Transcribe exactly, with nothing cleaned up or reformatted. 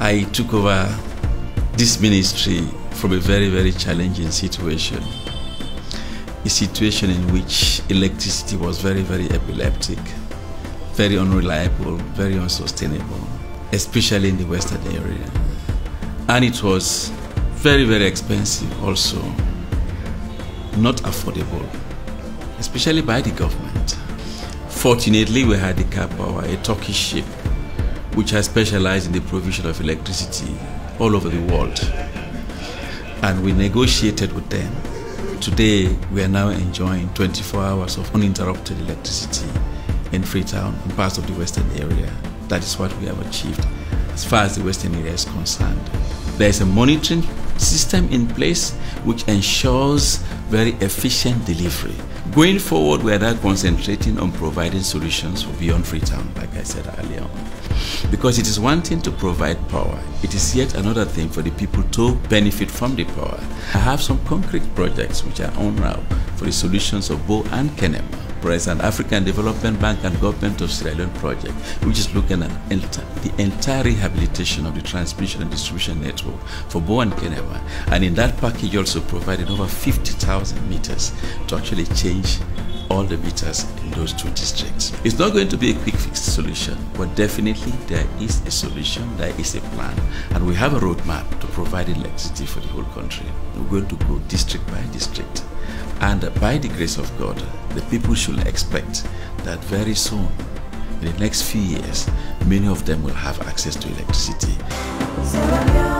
I took over this ministry from a very, very challenging situation. A situation in which electricity was very, very epileptic, very unreliable, very unsustainable, especially in the western area. And it was very, very expensive also, not affordable, especially by the government. Fortunately, we had the Power, a Turkish ship, which has specialized in the provision of electricity all over the world. And we negotiated with them. Today, we are now enjoying twenty-four hours of uninterrupted electricity in Freetown and parts of the western area. That is what we have achieved as far as the western area is concerned. There is a monitoring system in place which ensures very efficient delivery. Going forward, we are now concentrating on providing solutions for beyond Freetown, like I said earlier on. Because it is one thing to provide power, it is yet another thing for the people to benefit from the power. I have some concrete projects which are on now for the solutions of Bo and Kenema. There is an African Development Bank and Government of Sierra Leone project, which is looking at the entire rehabilitation of the transmission and distribution network for Bo and Kenema. And in that package, also providing over fifty thousand meters to actually change all the meters in those two districts. It's not going to be a quick fix solution, but definitely there is a solution, there is a plan, and we have a roadmap to provide electricity for the whole country. We're going to go district by district. And by the grace of God, the people should expect that very soon, in the next few years, many of them will have access to electricity.